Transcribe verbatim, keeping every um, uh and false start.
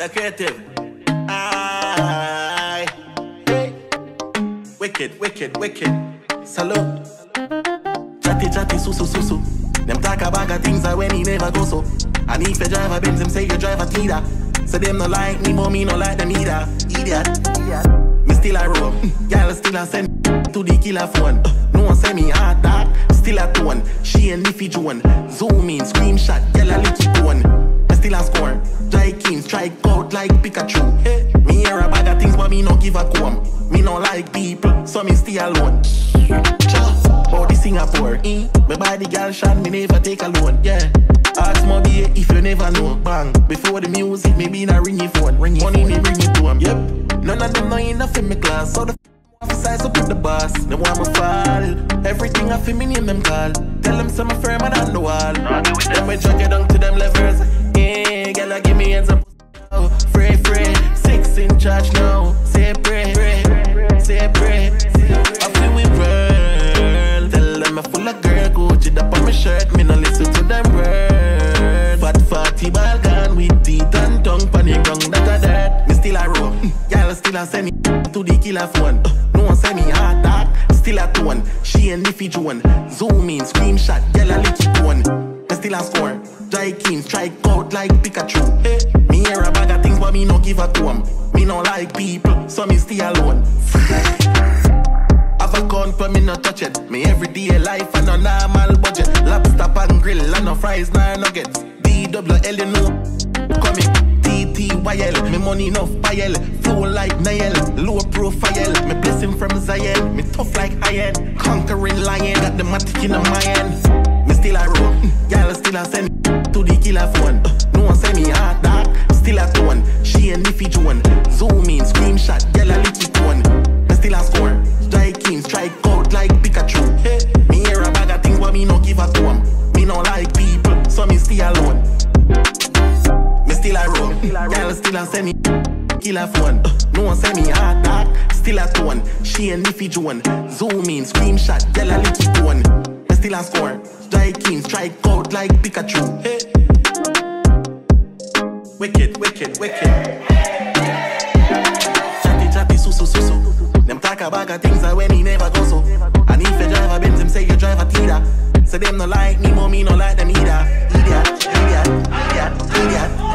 a creative. Aye. Hey. Wicked, wicked, wicked. Salute. Chatty, chatty, su, su, su, su. Them talk about a things that when he never go so. And if you drive a Benz, them say you drive a Tida. So them no like me, but me no like them either. Idiot. Idiot. Me still a roll. Y'all still a send to the killer phone. No one say me hard that. Still a tone. She and Niffy Joan. Zoom in, screenshot, yellow licky tone. I still a score. Dry King, strike out like Pikachu. Hey. Me hear a bag of things, but me no give a comb. Me no like people, so me stay alone. About the Singapore, eh? My body girl shot, me never take a loan, yeah. Ask Moby if you never know, bang. Before the music, maybe in a ringy phone. Ringy Money phone. Me bring it to him, yep. None of them know enough in my class, so the size up with the boss. They want me fall. Everything I feel me name them call. Tell them some firm and on the wall. Then we drag it down to them levels. Hey, girl, give me hands up. Oh, free, free. Six in charge now. Say pray, pray, say pray. I feel we burn. Tell them I'm full of girl. Gucci up on my shirt. Me no listen to them words. Fat fatty ball gun with teeth and tongue. Panic wrong that a dirt. Me still a roll. Y'all still a send me to the killer phone. No one say me hard that. Still a tone. She and Niffy Joan. Zoom in, screenshot, yellow licky tone. Me still a score. Dry King, strike out like Pikachu. Hey. Me hear a bag of things, but me no give a to 'em. Me no like people, so me stay alone. Have a gun, but me no touch it. Me everyday life and no normal budget. Lobster and grill and no fries, no nuggets. B W L, you know. Coming. T T Y L, me money enough pile. Flow like Niall, low profile. Me blessing from Zion, me tough like iron. Conquering lion, got the matic in my hand. Me still a roll, y'all still a send to the killer phone. No one say me hard that, still a tone. She and Niffy Joan, zoom in, screenshot, yellow licky tone. Me still a score, Dry King, strike out like Pikachu. Hey. Me hear a bag of things, but me no give a to 'em. Me no like people, so me stay alone. Me still a roll, y'all still a send me killer phone. No one say me hard that, still a tone. She and Niffy Joan, zoom in, screenshot, yellow licky tone. Me still a score, Dry King, strike out like Pikachu. Hey. Wicked, wicked, wicked. Chatty, chatty, su, su, su, su. Them talk about a things that when he never go so. And if you drive a Benz, them say you drive a Tida. So them no like me, but me no like them either. Idiot, idiot, idiot, idiot.